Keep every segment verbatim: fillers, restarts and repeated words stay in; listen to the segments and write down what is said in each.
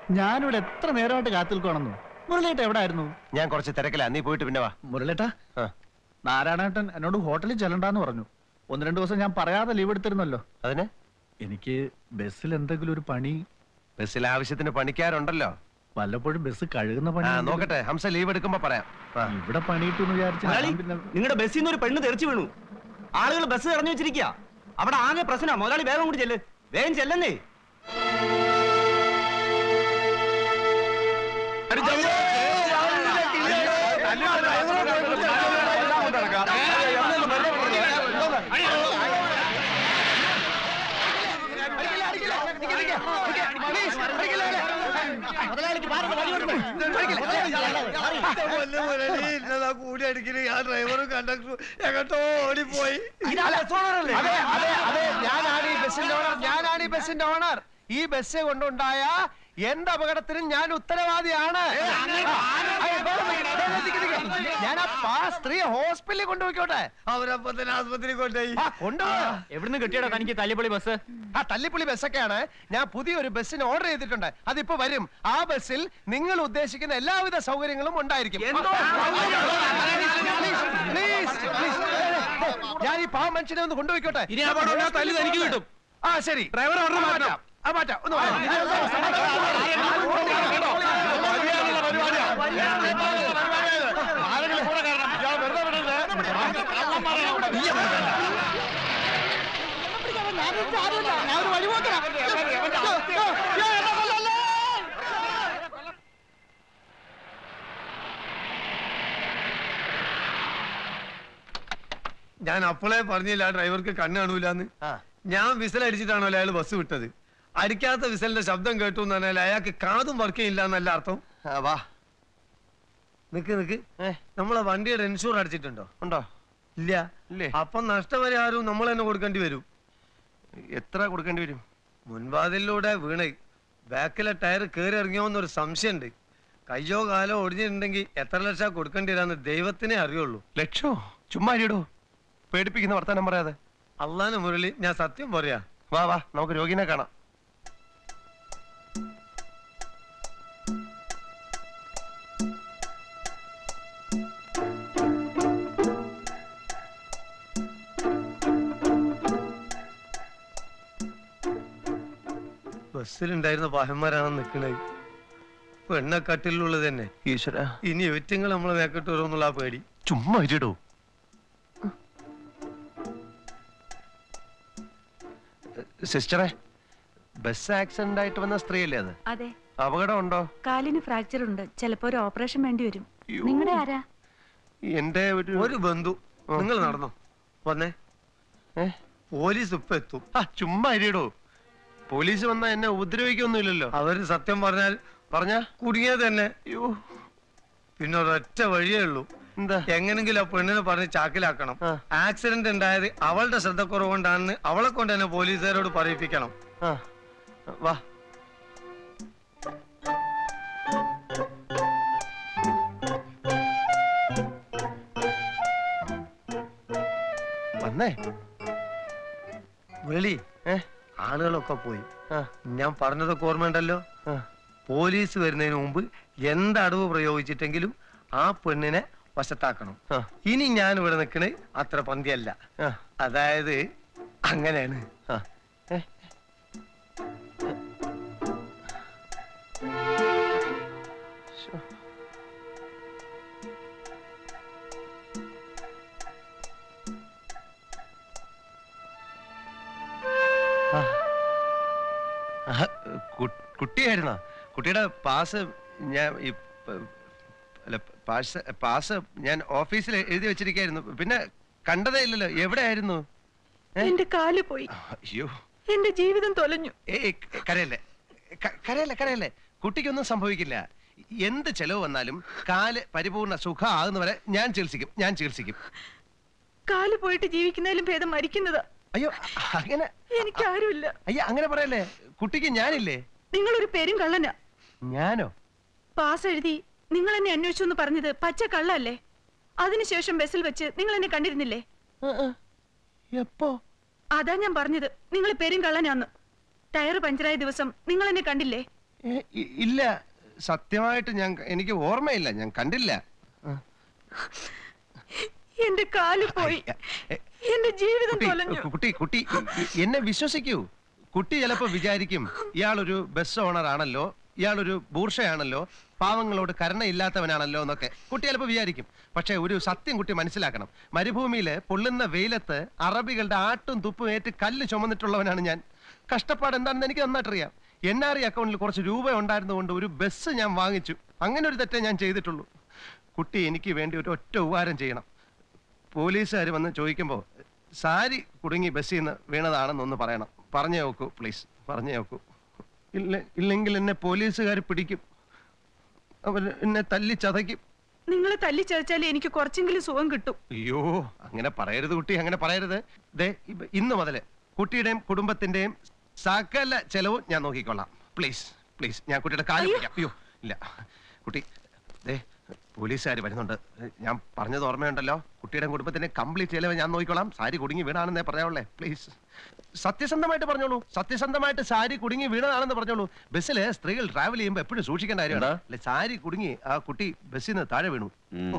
ഞാനിവിടെ എത്ര നേരമായിട്ട് കാത്തിൽക്കണമെന്നു. മുരളേട്ട എവിടെ ആയിരുന്നു? ഞാൻ കുറച്ച് തിരക്കില്ല, നീ പോയിട്ട് പിന്നെ വാ. മുരളേട്ടാ, നാരായണേട്ടൻ എന്നോട് ഹോട്ടലിൽ ചെല്ലണ്ടെന്ന് പറഞ്ഞു. ഒന്ന് രണ്ടു ദിവസം ഞാൻ പറയാതെ ലീവ് എടുത്തിരുന്നല്ലോ. അതിന് എനിക്ക് ബസ്സിൽ എന്തെങ്കിലും ഒരു പണി. ബസ്സിൽ ആവശ്യത്തിന് പണിക്കാരുണ്ടല്ലോ. വല്ലപ്പോഴും ബസ് കഴുകുന്ന പണി നോക്കട്ടെ. ഹംസ ലീവ് എടുക്കുമ്പോ പറയാം. ഇവിടെ പണിയിട്ടെന്ന് വിചാരിച്ചു. നിങ്ങളുടെ ബസ്സിൽ നിന്ന് ഒരു പെണ്ണ് തെറിച്ചു വീണു. ആളുകൾ ബസ് ഇറങ്ങി വെച്ചിരിക്കുക. അവിടെ ആകെ പ്രശ്നമാ. മുതലാളി വേഗം കൂടി ചെല്ല്. വേഗം ചെല്ലെന്നേ. കൂടി അടിക്കല് ആ ഡ്രൈവറും കണ്ടക്ടറും എങ്ങോട്ടോ ഓടിപ്പോയി. ഞാനാണ് ഈ ബസ്സിന്റെ ഓണർ. ഞാനാണ് ഈ ബസ്സിന്റെ ഓണർ. ഈ ബസ് കൊണ്ടുണ്ടായ എന്റെ അപകടത്തിനും ഞാൻ ഉത്തരവാദിയാണ്. ഞാൻ ആ സ്ത്രീ ഹോസ്പിറ്റലിൽ കൊണ്ടുപോയിക്കോട്ടെ. അവരപ്പോ തന്നെ ആസ്പത്രിയിൽ കൊണ്ടുപോയി. എവിടുന്ന് കിട്ടിയടാ തനിക്ക് തല്ലിപ്പൊളി ബസ്? ആ തല്ലിപ്പൊളി ബസ്സൊക്കെയാണ്. ഞാൻ പുതിയൊരു ബസ്സിന് ഓർഡർ ചെയ്തിട്ടുണ്ട്. അതിപ്പോ വരും. ആ ബസ്സിൽ നിങ്ങൾ ഉദ്ദേശിക്കുന്ന എല്ലാവിധ സൗകര്യങ്ങളും ഉണ്ടായിരിക്കും. ഞാൻ ഈ പാവ മനുഷ്യനെ ഒന്ന് കൊണ്ടുപോയിക്കോട്ടെ. തനിക്ക് കിട്ടും. ആ ശരി, ഡ്രൈവർ ഓർഡർ മാറ്റാം. ആ മാറ്റാം. ഒന്ന് ഞാൻ അപ്പോളേ പറഞ്ഞില്ല ഡ്രൈവർക്ക് കണ്ണ് കാണൂലെന്ന്. ഞാൻ വിസൽ അടിച്ചിട്ടാണല്ലോ അയാൾ ബസ് വിട്ടത്. അടിക്കാത്ത വിസലിന്റെ ശബ്ദം കേട്ടു എന്ന് പറഞ്ഞാൽ അയാൾക്ക് കാതും വർക്ക് ചെയ്യില്ല എന്നല്ല അർത്ഥം. വാ നിക്ക് നിക്ക്, നമ്മളെ വണ്ടിയുടെ ഇൻഷൂർ അടിച്ചിട്ടുണ്ടോ? ഉണ്ടോ? ഇല്ല. അപ്പൊ നഷ്ടപരിഹാരവും നമ്മൾ തന്നെ കൊടുക്കേണ്ടി വരും. എത്ര കൊടുക്കേണ്ടി വരും? മുൻവാതിലൂടെ വീണേ ബാക്കിലെ ടയർ കയറി ഇറങ്ങിയോന്നൊരു സംശയമുണ്ട്. കയ്യോ കാലോ ഒടിഞ്ഞിട്ടുണ്ടെങ്കിൽ എത്ര ലക്ഷം കൊടുക്കേണ്ടി വരാന്ന് ദൈവത്തിനെ അറിയുള്ളൂ. ലക്ഷോ? ചുമ്മാ ഇടൂ, പേടിപ്പിക്കുന്ന വർത്താനം പറയാതെ. അള്ളാന് മുരളി, ഞാൻ സത്യം പറയാ. വാ വാ, നമുക്ക് രോഗിനെ കാണാം. ബസ്സിലുണ്ടായിരുന്ന പാഹന്മാരാണ് നിൽക്കണേ. പെണ്ണക്കട്ടിലുള്ളത് തന്നെ. ഈശ്വര, ഇനി ഒറ്റങ്ങൾ നമ്മളെ മേക്കിട്ട് വരുമെന്നുള്ള ആ പേടി. ചുമ്മാ ഇടൂ. സിസ്റ്ററെ, ബസ് ആക്സിഡന്റ് ആയിട്ട് വന്ന സ്ത്രീയല്ലേ അത്? അതെ. അപകടം ഉണ്ടോ? കാലിന് ഫ്രാക്ചർ ഉണ്ട്. ചിലപ്പോ ഒരു ഓപ്പറേഷൻ വേണ്ടി വരും. നിങ്ങളുടെ ആരാ? എന്റെ ഒരു ഒരു ബന്ധു. നിങ്ങൾ നടന്നോ? വന്നേ, പോലീസ് ഇപ്പൊ എത്തും. ആ ചുമ്മാ ഇരിടൂ. പോലീസ് വന്നാ എന്നെ ഉപദ്രവിക്കൊന്നുമില്ലല്ലോ. അവര് സത്യം പറഞ്ഞാൽ പറഞ്ഞ കുടുങ്ങിയത് തന്നെ. അയ്യോ, പിന്നെ ഒരൊറ്റ വഴിയേ ഉള്ളൂ. എന്താ? എങ്ങനെങ്കിലും ആ പെണ്ണിനെ പറഞ്ഞ് ചാക്കിലാക്കണം. ആക്സിഡന്റ് ഉണ്ടായത് അവളുടെ ശ്രദ്ധക്കുറവുകൊണ്ടാണെന്ന് അവളെ കൊണ്ട് തന്നെ പോലീസുകാരോട് പറയിപ്പിക്കണം. വാ. വന്നേ. വെളി ആളുകളൊക്കെ പോയി. ഞാൻ പറഞ്ഞതൊക്കെ ഓർമ്മയുണ്ടല്ലോ. പോലീസ് വരുന്നതിന് മുമ്പ് എന്ത് അടവ് പ്രയോഗിച്ചിട്ടെങ്കിലും ആ പെണ്ണിനെ വശത്താക്കണം. ഇനി ഞാൻ ഇവിടെ നിൽക്കണേ അത്ര പന്തിയല്ല. അതായത് അങ്ങനെയാണ്. കുട്ടിയായിരുന്നോ? കുട്ടിയുടെ പാസ് ഞാൻ പാസ് പാസ് ഞാൻ ഓഫീസിൽ എഴുതി വെച്ചിരിക്കായിരുന്നു. പിന്നെ കണ്ടതേ ഇല്ലല്ലോ. എവിടെയായിരുന്നു? എന്റെ കാല് പോയി. അയ്യോ, എന്റെ ജീവിതം തൊലഞ്ഞു. ഏയ് കരയല്ലേ, കരയല്ലേ, കരയല്ലേ. കുട്ടിക്കൊന്നും സംഭവിക്കില്ല. എന്ത് ചെലവ് വന്നാലും കാല് പരിപൂർണ സുഖം ആകുന്നവരെ ഞാൻ ചികിത്സിക്കും. ഞാൻ ചികിത്സിക്കും. കാല് പോയിട്ട് ജീവിക്കുന്നതിലും ഭേദം മരിക്കുന്നതാ. അയ്യോ, അങ്ങനെ എനിക്ക് ആരുമില്ല. അയ്യ, അങ്ങനെ പറയല്ലേ. കുട്ടിക്ക് ഞാനില്ലേ. നിങ്ങളൊരു പേരും കള്ളനാ. ഞാനോ? പാസ് എഴുതി നിങ്ങൾ എന്നെ അന്വേഷിച്ചു എന്ന് പറഞ്ഞത് പച്ച കള്ളല്ലേ? അതിനുശേഷം ബസ്സിൽ വെച്ച് നിങ്ങൾ എന്നെ കണ്ടിരുന്നില്ലേ? എപ്പോ? അതാ ഞാൻ പറഞ്ഞത് നിങ്ങൾ പേരും കള്ളനാന്ന്. ടയർ പഞ്ചറായ ദിവസം നിങ്ങൾ എന്നെ കണ്ടില്ലേ? ഇല്ല, സത്യമായിട്ട് ഞാൻ എനിക്ക് ഓർമ്മയില്ല, ഞാൻ കണ്ടില്ല. എന്റെ കാല് പോയി, എന്റെ ജീവിതം തൊലഞ്ഞു. കുട്ടി കുട്ടി എന്നെ വിശ്വസിക്കൂ. കുട്ടി ചിലപ്പോ വിചാരിക്കും ഇയാളൊരു ബസ് ഓണർ ആണല്ലോ, ഇയാളൊരു ബൂർഷയാണല്ലോ, പാവങ്ങളോട് കരുണയില്ലാത്തവനാണല്ലോ എന്നൊക്കെ കുട്ടി ചിലപ്പോൾ വിചാരിക്കും. പക്ഷെ ഒരു സത്യം കുട്ടി മനസ്സിലാക്കണം. മരുഭൂമിയില് പൊള്ളുന്ന വെയിലത്ത് അറബികളുടെ ആട്ടും തുപ്പും ഏറ്റ് കല്ല് ചുമന്നിട്ടുള്ളവനാണ് ഞാൻ. കഷ്ടപ്പാട് എന്താണെന്ന് എനിക്ക് നന്നായിട്ടറിയാം. എൻ ആർ ഐ അക്കൗണ്ടിൽ കുറച്ച് രൂപ ഉണ്ടായിരുന്നുകൊണ്ട് ഒരു ബസ് ഞാൻ വാങ്ങിച്ചു. അങ്ങനെ ഒരു തെറ്റേ ഞാൻ ചെയ്തിട്ടുള്ളൂ. കുട്ടി എനിക്ക് വേണ്ടി ഒരു ഒറ്റ ഉപകാരം ചെയ്യണം. പോലീസുകാർ വന്ന് ചോദിക്കുമ്പോൾ സാരി കുടുങ്ങി ബസ്സിൽ നിന്ന് വീണതാണെന്നൊന്ന് പറയണം. പറഞ്ഞു നോക്കൂ പ്ലീസ്, പറഞ്ഞു നോക്കൂ. ഇല്ല ഇല്ലെങ്കിൽ എന്നെ പോലീസുകാർ പിടിക്കും, അവർ എന്നെ തല്ലി ചതയ്ക്കും. നിങ്ങളെ തല്ലി ചതച്ചാലേ എനിക്ക് കുറച്ചെങ്കിലും സുഖം കിട്ടും. അയ്യോ, അങ്ങനെ പറയരുത് കുട്ടി, അങ്ങനെ പറയരുത്. ദേ ഇന്ന് മുതല് കുട്ടിയുടെയും കുടുംബത്തിന്റെയും സകല ചെലവും ഞാൻ നോക്കിക്കൊള്ളാം. പ്ലീസ് പ്ലീസ്, ഞാൻ കുട്ടിയുടെ കാര്യം പിടിക്കാം. അയ്യോ ഇല്ല കുട്ടി, ദേ പോലീസുകാർ വരുന്നുണ്ട്. ഞാൻ പറഞ്ഞത് ഓർമ്മയുണ്ടല്ലോ, കുട്ടിയുടെ കുടുംബത്തിന്റെ കംപ്ലീറ്റ് ചെലവ് ഞാൻ നോക്കിക്കോളാം. സാരി കുടുങ്ങി വീണാണെന്നേ പറയാവുള്ളേ. പ്ലീസ് സത്യസന്ധമായിട്ട് പറഞ്ഞോളൂ, സത്യസന്ധമായിട്ട് സാരി കുടുങ്ങി വീണതാണെന്ന് പറഞ്ഞോളൂ. ബസ്സില് സ്ത്രീകൾ ട്രാവൽ ചെയ്യുമ്പോൾ എപ്പോഴും സൂക്ഷിക്കേണ്ട കാര്യമാണ്. അല്ലെ, സാരി കുടുങ്ങി ആ കുട്ടി ബസ്സിൽ നിന്ന് താഴെ വീണു.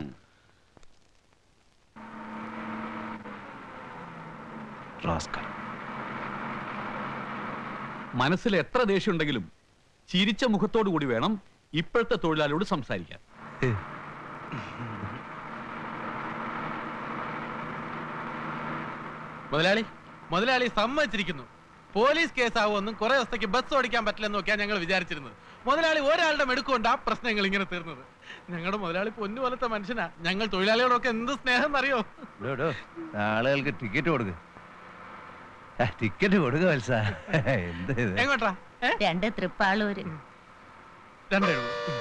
മനസ്സിൽ എത്ര ദേഷ്യം ഉണ്ടെങ്കിലും ചിരിച്ച മുഖത്തോടു കൂടി വേണം ഇപ്പോഴത്തെ തൊഴിലാളിയോട് സംസാരിക്കാൻ. മുതലാളി മുതലാളി സമ്മതിച്ചിരിക്കുന്നു. പോലീസ് കേസാവുമെന്നും കുറെ ദിവസത്തേക്ക് ബസ് ഓടിക്കാൻ പറ്റില്ലെന്ന് നോക്കിയാൽ ഞങ്ങൾ വിചാരിച്ചിരുന്നത്. മുതലാളി ഒരാളുടെ മെടുക്കൊണ്ട് ആ പ്രശ്നങ്ങൾ ഇങ്ങനെ തീർന്നത്. ഞങ്ങളുടെ മുതലാളി പൊന്നു പോലത്തെ മനുഷ്യനാ. ഞങ്ങൾ തൊഴിലാളികളൊക്കെ എന്ത് സ്നേഹം അറിയോ. ആളുകൾക്ക് ടിക്കറ്റ് കൊടുക്ക, ടിക്കറ്റ് കൊടുക്ക വത്സ. എങ്ങോട്ടാ? രണ്ട് തൃപ്പാളൂര്. രണ്ടേ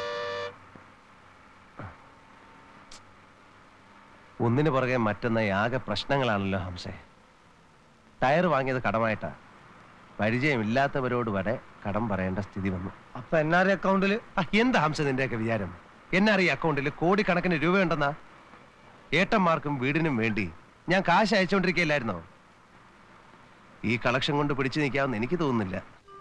ഒന്നിനു പുറകെ മറ്റൊന്നായി ആകെ പ്രശ്നങ്ങളാണല്ലോ ഹംസേ. ടയർ വാങ്ങിയത് കടമായിട്ടാ. പരിചയമില്ലാത്തവരോട് വരെ കടം പറയേണ്ട സ്ഥിതി വന്നു. അപ്പൊ എൻ ആർ ഐ അക്കൗണ്ടില് എന്താ ഹംസ നിന്റെയൊക്കെ വിചാരം? എൻ ആർ ഐ അക്കൗണ്ടിൽ കോടിക്കണക്കിന് രൂപയുണ്ടെന്നാ. ഏട്ടന്മാർക്കും വീടിനും വേണ്ടി ഞാൻ കാശ് അയച്ചുകൊണ്ടിരിക്കുകയില്ലായിരുന്നോ? ഈ കളക്ഷൻ കൊണ്ട് പിടിച്ചു നിൽക്കാമെന്ന് എനിക്ക് തോന്നുന്നില്ല.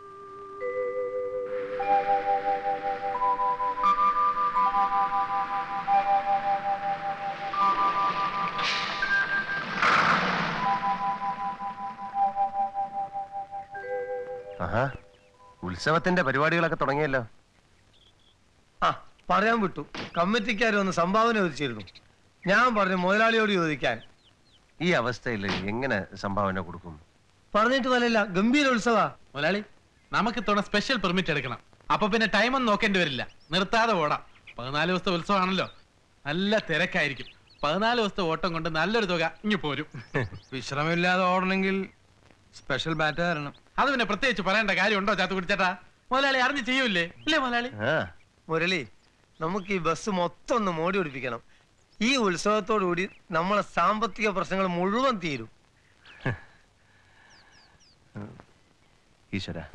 ആഹാ, ഉത്സവത്തിന്റെ പരിപാടികളൊക്കെ തുടങ്ങിയല്ലോ. ആ പറയാൻ വിട്ടു, കമ്മിറ്റിക്കാർ വന്ന് സംഭാവന ചോദിച്ചിരുന്നു. ഞാൻ പറഞ്ഞു മുതലാളിയോട് ചോദിക്കാൻ. ഈ അവസ്ഥയിൽ എങ്ങനെ സംഭാവന കൊടുക്കും? പറഞ്ഞിട്ട് പോലല്ല, ഗംഭീര ഉത്സവ. മുതലാളി നമുക്ക് ഇത്തവണ സ്പെഷ്യൽ പെർമിറ്റ് എടുക്കണം. അപ്പൊ പിന്നെ ടൈം ഒന്നും നോക്കേണ്ടി വരില്ല, നിർത്താതെ ഓടാം. പതിനാല് ദിവസത്തെ ഉത്സവമാണല്ലോ, നല്ല തിരക്കായിരിക്കും. പതിനാല് ദിവസത്തെ ഓട്ടം കൊണ്ട് നല്ലൊരു തുക ഇങ്ങ് പോരും. വിശ്രമമില്ലാതെ ഓടണമെങ്കിൽ സ്പെഷ്യൽ ബാറ്റ് തരണം. അത് പിന്നെ പ്രത്യേകിച്ച് പറയേണ്ട കാര്യമുണ്ടോ ചാത്തു കുടിച്ചേട്ടാ? മുതലാളി അറിഞ്ഞ് ചെയ്യൂലേ? ഇല്ലേ മുതലാളി? മുരളി, നമുക്ക് ഈ ബസ് മൊത്തം ഒന്ന് മോടി പിടിപ്പിക്കണം. ഈ ഉത്സവത്തോടുകൂടി നമ്മളെ സാമ്പത്തിക പ്രശ്നങ്ങൾ മുഴുവൻ തീരും. ഈശ്വര,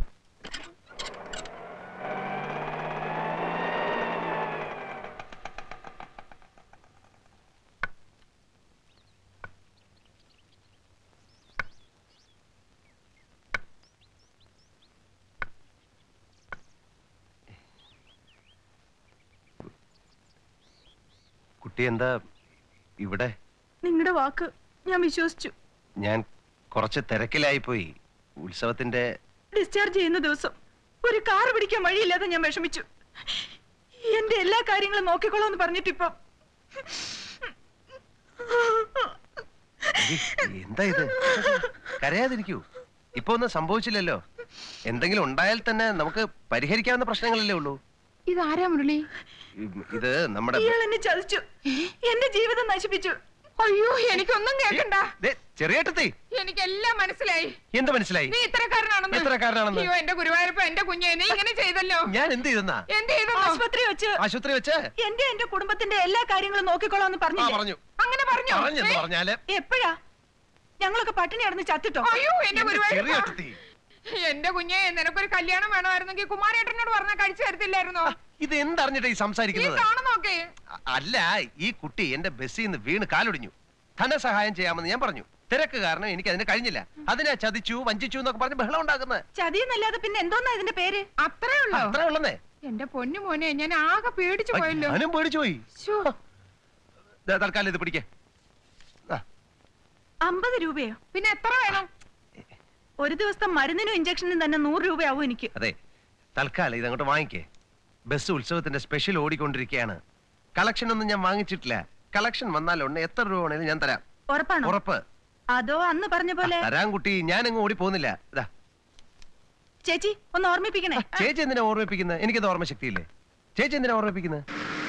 കുട്ടി എന്താ ഇവിടെ? നിങ്ങളുടെ വാക്ക് ഞാൻ വിശ്വസിച്ചു. ഞാൻ കുറച്ച് തിരക്കിലായി പോയി. ഉത്സവത്തിന്റെ ഡിസ്ചാർജ് ചെയ്യുന്ന ദിവസം ഒരു കാർ പിടിക്കാൻ വഴിയില്ലാതെ ഞാൻ വിഷമിച്ചു. എന്റെ എല്ലാ കാര്യങ്ങളും നോക്കിക്കോളാന്ന് പറഞ്ഞിട്ടിപ്പോ എന്താ ഇത്? കരയാതിരിക്കൂ, ഇപ്പൊ ഒന്നും സംഭവിച്ചില്ലല്ലോ. എന്തെങ്കിലും ഉണ്ടായാൽ തന്നെ നമുക്ക് പരിഹരിക്കാവുന്ന പ്രശ്നങ്ങളല്ലേ ഉള്ളൂ. ഇതാരാ മുരളി? ഇത് നമ്മുടെ ഇയാൾ എന്നെ ചതിച്ചു, എന്റെ ജീവിതം നശിപ്പിച്ചു. അയ്യോ, എനിക്കൊന്നും കേൾക്കണ്ട. ചെറിയേട്ടത്തി, എനിക്കെല്ലാം മനസ്സിലായി. എന്ത് മനസ്സിലായി? നീ ഇത്രക്കാരനാണെന്ന്. ഇത്രക്കാരനാണെന്ന്? അയ്യോ, എന്റെ ഗുരുവായൂരപ്പ, എന്റെ കുഞ്ഞെ, നീ ഇങ്ങനെ ചെയ്തല്ലോ. ഞാൻ എന്ത് ചെയ്തെന്നാ? എന്ത് ചെയ്തു? ആശുപത്രി വെച്ച് ആശുപത്രി വെച്ച് എന്റെ എന്റെ കുടുംബത്തിന്റെ എല്ലാ കാര്യങ്ങളും നോക്കിക്കോളാന്ന് പറഞ്ഞു. പറഞ്ഞു. അങ്ങനെ പറഞ്ഞോ? പറഞ്ഞെന്ന് പറഞ്ഞാല് എപ്പോഴാ? ഞങ്ങളൊക്കെ പട്ടിണി കിടന്ന് ചത്തിട്ടോ? അയ്യോ, എന്റെ ഗുരുവായൂരപ്പ, ചെറിയേട്ടത്തി, എന്റെ കുഞ്ഞെ, നിനക്കൊരു കല്യാണം വേണമായിരുന്നെങ്കിൽ കുമാരേട്ടനോട് പറഞ്ഞാൽ കഴിച്ചു തരത്തില്ലായിരുന്നോ? ഇത് എന്തറിഞ്ഞിട്ടാ ഈ സംസാരിക്കുന്നത്? നോക്കേ. അല്ല, ഈ കുട്ടി എന്റെ ബസ്സിൽ നിന്ന് വീണ് കാലൊടിഞ്ഞു. ധനസഹായം ചെയ്യാമെന്ന് ഞാൻ പറഞ്ഞു. തിരക്ക് കാരണം എനിക്ക് അതിന് കഴിഞ്ഞില്ല. അതിനെ ചതിച്ചു വഞ്ചിച്ചു എന്നൊക്കെ പറഞ്ഞ് ബഹളം ഉണ്ടാക്കുന്നത്. ചതിയെന്നല്ലാതെ പിന്നെ എന്തോന്നാ ഇതിന്റെ പേര്? അത്രേ ഉള്ളോ? അത്രേ ഉള്ളന്നേ. എന്റെ പൊന്നു മോനെ, ഞാൻ ആകെ പേടിച്ചു പോയല്ലോ. ഞാനും പേടിച്ചു പോയി. ശ്ശോ. ദേ, തൽക്കാലം ഇത് പിടിക്കേ. അമ്പത് രൂപയോ? പിന്നെ എത്ര വേണം? ഒരു ദിവസത്തെ മരുന്നിനും ഇഞ്ചക്ഷനും തന്നെ നൂറ് രൂപയാവും എനിക്ക്. അതെ, തൽക്കാലം ഇതങ്ങോട്ട് വാങ്ങിക്കേ. ബസ് ഉത്സവത്തിന്റെ സ്പെഷ്യൽ ഓടിക്കൊണ്ടിരിക്കുകയാണ്. കളക്ഷൻ ഒന്നും ഞാൻ വാങ്ങിച്ചിട്ടില്ല. കളക്ഷൻ വന്നാലുണ്ട് എത്ര രൂപ വേണേലും ഞാൻ തരാം. ഉറപ്പാണോ? ഉറപ്പ്. അതോ അന്ന് പറഞ്ഞ പോലെ? തരാൻ കുട്ടി, ഞാൻ അങ്ങ് ഓടി പോകുന്നില്ല. ഇതാ ചേച്ചി ഒന്ന് ഓർമ്മിപ്പിക്കണേ. ചേച്ചി എന്തിനാ ഓർമ്മിപ്പിക്കുന്നത്? എനിക്കത് ഓർമ്മ ശക്തിയില്ലേ? ചേച്ചി എന്തിനാ ഓർമ്മിപ്പിക്കുന്നത്?